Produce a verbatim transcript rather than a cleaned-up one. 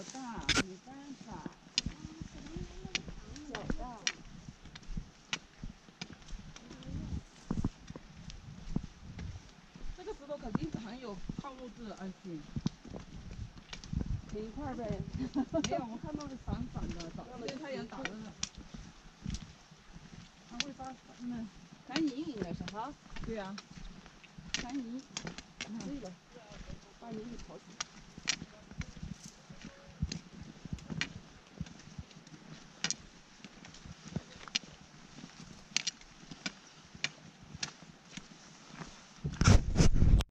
大，没办法。小大。这个石头肯定是含有矿物质的氨醛。 填一块呗。 没有，我看到是闪闪的，被太阳打的。它会发嗯， 含泥应该是哈。 对呀、啊。 含泥。可以了。把泥给刨起来。